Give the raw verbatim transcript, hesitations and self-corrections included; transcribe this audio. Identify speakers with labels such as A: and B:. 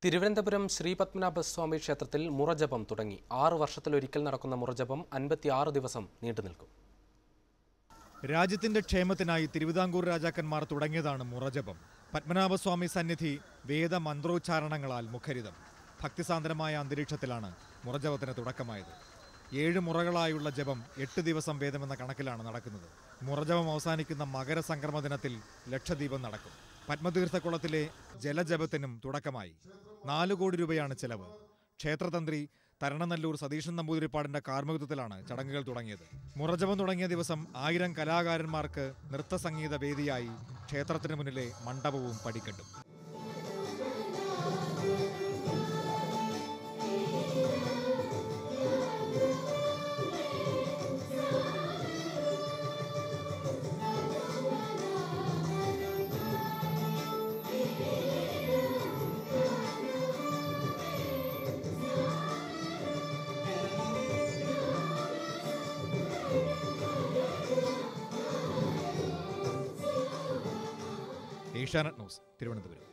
A: തിരുവനന്തപുരം ശ്രീപത്മനാഭസ്വാമി ക്ഷേത്രത്തിൽ മുറജപം തുടങ്ങി. ആറ് വർഷത്തിലൊരിക്കൽ നടക്കുന്ന മുറജപം അൻപത്തിയാറ് ദിവസം നീണ്ടുനിൽക്കും.
B: രാജ്യത്തിന്റെ ക്ഷേമത്തിനായി തിരുവിതാംകൂർ രാജാക്കന്മാർ തുടങ്ങിയതാണ് മുറജപം. പത്മനാഭസ്വാമി സന്നിധി വേദമന്ത്രോച്ചാരണങ്ങളാൽ മുഖരിതം. ഭക്തിസാന്ദ്രമായ അന്തരീക്ഷത്തിലാണ് മുറജപത്തിന് തുടക്കമായത്. ഏഴ് മുറകളായുള്ള ജപം എട്ട് ദിവസം വേദമെന്ന കണക്കിലാണ് നടക്കുന്നത്. മുറജപം അവസാനിക്കുന്ന മകരസംക്രമ ദിനത്തിൽ ലക്ഷദീപം നടക്കും. പത്മതീർത്ഥക്കുളത്തിലെ ജലജപത്തിനും തുടക്കമായി. നാലു കോടി രൂപയാണ് ചെലവ്. ക്ഷേത്രതന്ത്രി തരണനല്ലൂർ സതീശൻ നമ്പൂതിരിപ്പാടിന്റെ കാർമ്മികത്വത്തിലാണ് ചടങ്ങുകൾ തുടങ്ങിയത്. മുറജപം തുടങ്ങിയ ദിവസം ആയിരം കലാകാരന്മാർക്ക് നൃത്തസംഗീത വേദിയായി ക്ഷേത്രത്തിന് മുന്നിലെ മണ്ഡപവും പടിക്കെട്ടും. ഏഷ്യാനെറ്റ് ന്യൂസ്, തിരുവനന്തപുരം.